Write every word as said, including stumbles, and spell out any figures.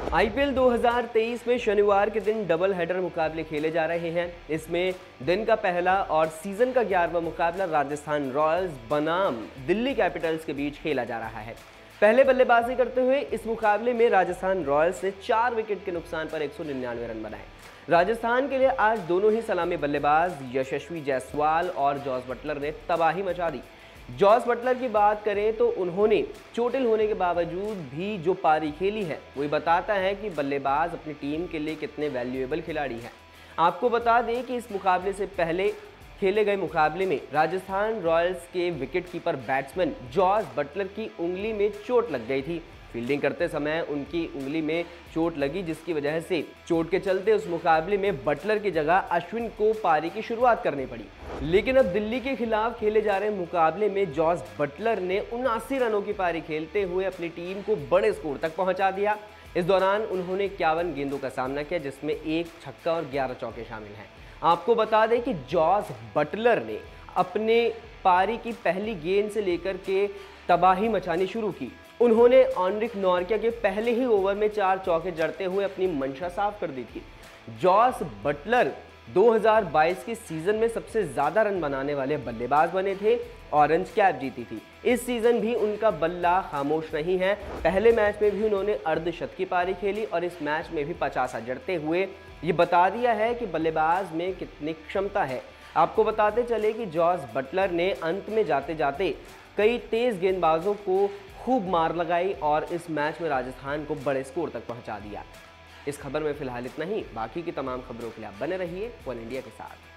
IPL दो हज़ार तेईस में शनिवार के दिन डबल हेडर मुकाबले खेले जा रहे हैं। इसमें दिन का पहला और सीजन का ग्यारहवां मुकाबला राजस्थान रॉयल्स बनाम दिल्ली कैपिटल्स के बीच खेला जा रहा है। पहले बल्लेबाजी करते हुए इस मुकाबले में राजस्थान रॉयल्स ने चार विकेट के नुकसान पर एक सौ निन्यानवे रन बनाए। राजस्थान के लिए आज दोनों ही सलामी बल्लेबाज यशस्वी जायसवाल और जॉस बटलर ने तबाही मचा दी। जॉस बटलर की बात करें तो उन्होंने चोटिल होने के बावजूद भी जो पारी खेली है वही बताता है कि बल्लेबाज अपनी टीम के लिए कितने वैल्यूएबल खिलाड़ी हैं। आपको बता दें कि इस मुकाबले से पहले खेले गए मुकाबले में राजस्थान रॉयल्स के विकेटकीपर बैट्समैन जॉस बटलर की उंगली में चोट लग गई थी। फील्डिंग करते समय उनकी उंगली में चोट लगी, जिसकी वजह से चोट के चलते उस मुकाबले में बटलर की जगह अश्विन को पारी की शुरुआत करनी पड़ी। लेकिन अब दिल्ली के खिलाफ खेले जा रहे मुकाबले में जॉस बटलर ने उनासी रनों की पारी खेलते हुए अपनी टीम को बड़े स्कोर तक पहुंचा दिया। इस दौरान उन्होंने इक्यावन गेंदों का सामना किया, जिसमें एक छक्का और ग्यारह चौके शामिल हैं। आपको बता दें कि जॉस बटलर ने अपने पारी की पहली गेंद से लेकर के तबाही मचानी शुरू की। उन्होंने एनरिक नॉर्किया के पहले ही ओवर में चार चौके जड़ते हुए अपनी मंशा साफ कर दी थी। जॉस बटलर दो हज़ार बाईस के सीजन में सबसे ज्यादा रन बनाने वाले बल्लेबाज बने थे, ऑरेंज कैप जीती थी। इस सीजन भी उनका बल्ला खामोश नहीं है। पहले मैच में भी उन्होंने अर्धशत की पारी खेली और इस मैच में भी पचासा जड़ते हुए ये बता दिया है कि बल्लेबाज में कितनी क्षमता है। आपको बताते चले कि जॉस बटलर ने अंत में जाते जाते कई तेज गेंदबाजों को खूब मार लगाई और इस मैच में राजस्थान को बड़े स्कोर तक पहुंचा दिया। इस खबर में फिलहाल इतना ही। बाकी की तमाम खबरों के लिए आप बने रहिए वन इंडिया के साथ।